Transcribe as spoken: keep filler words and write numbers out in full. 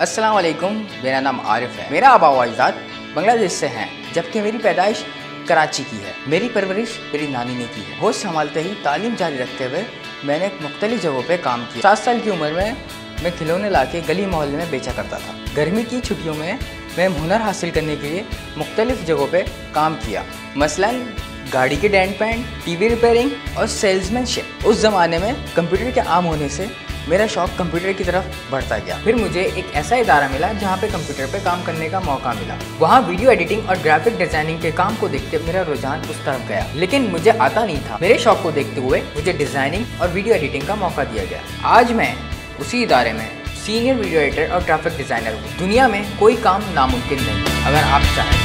अस्सलाम वालेकुम, मेरा नाम आरिफ है। मेरा आबा व अजदाद बांग्लादेश से हैं, जबकि मेरी पैदाइश कराची की है। मेरी परवरिश मेरी नानी ने की है। होश संभालते ही तालीम जारी रखते हुए मैंने मुख्तलिफ जगहों पे काम किया। सात साल की उम्र में मैं खिलौने ला के गली मोहल्ले में बेचा करता था। गर्मी की छुट्टियों में मैं हुनर हासिल करने के लिए मुख्तलिफ जगहों पे काम किया, मसलन गाड़ी के डेंट पैंट, टीवी रिपेयरिंग और सेल्समैनशिप। उस ज़माने में कंप्यूटर के आम होने से मेरा शौक कंप्यूटर की तरफ बढ़ता गया। फिर मुझे एक ऐसा इदारा मिला जहाँ पे कंप्यूटर पे काम करने का मौका मिला। वहाँ वीडियो एडिटिंग और ग्राफिक डिजाइनिंग के काम को देखते मेरा रुझान उस तरफ गया, लेकिन मुझे आता नहीं था। मेरे शौक को देखते हुए मुझे डिजाइनिंग और वीडियो एडिटिंग का मौका दिया गया। आज मैं उसी इदारे में सीनियर वीडियो एडिटर और ग्राफिक डिजाइनर हूँ। दुनिया में कोई काम नामुमकिन नहीं अगर आप चाहें।